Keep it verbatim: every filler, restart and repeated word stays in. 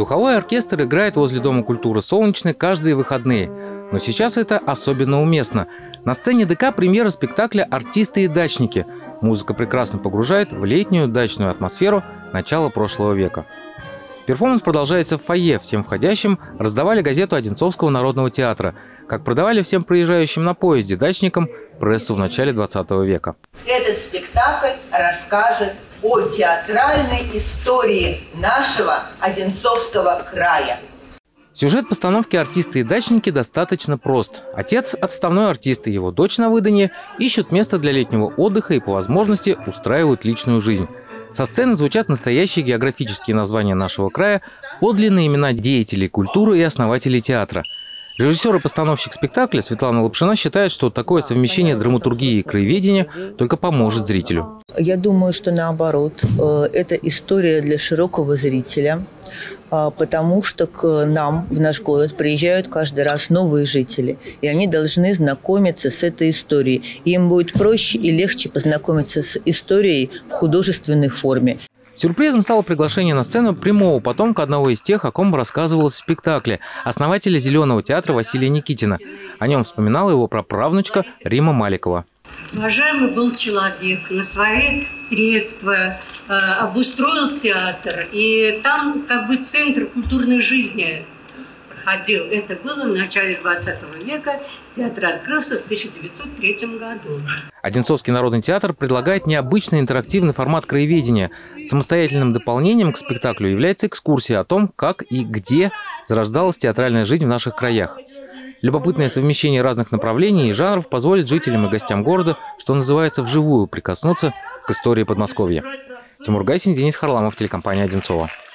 Духовой оркестр играет возле Дома культуры «Солнечный» каждые выходные. Но сейчас это особенно уместно. На сцене ДК премьера спектакля «Артисты и дачники». Музыка прекрасно погружает в летнюю дачную атмосферу начала прошлого века. Перформанс продолжается в фойе. Всем входящим раздавали газету Одинцовского народного театра, как продавали всем проезжающим на поезде дачникам прессу в начале двадцатого века. Этот спектакль расскажет о театральной истории нашего Одинцовского края. Сюжет постановки «Артисты и дачники» достаточно прост. Отец – отставной артист, и его дочь на выданье ищут место для летнего отдыха и по возможности устраивают личную жизнь. Со сцены звучат настоящие географические названия нашего края, подлинные имена деятелей культуры и основателей театра. Режиссер и постановщик спектакля Светлана Лапшина считает, что такое совмещение драматургии и краеведения только поможет зрителю. Я думаю, что наоборот, это история для широкого зрителя, потому что к нам в наш город приезжают каждый раз новые жители, и они должны знакомиться с этой историей. И им будет проще и легче познакомиться с историей в художественной форме. Сюрпризом стало приглашение на сцену прямого потомка одного из тех, о ком рассказывалось в спектакле, основателя Зеленого театра Василия Никитина. О нем вспоминала его праправнучка Рима Маликова. Уважаемый был человек, на свои средства э, обустроил театр, и там как бы центр культурной жизни проходил. Это было в начале двадцатого века. Театр открылся в тысяча девятьсот третьем году. Одинцовский народный театр предлагает необычный интерактивный формат краеведения. Самостоятельным дополнением к спектаклю является экскурсия о том, как и где зарождалась театральная жизнь в наших краях. Любопытное совмещение разных направлений и жанров позволит жителям и гостям города, что называется, вживую прикоснуться к истории Подмосковья. Тимур Гайсин, Денис Харламов, телекомпания «Одинцово».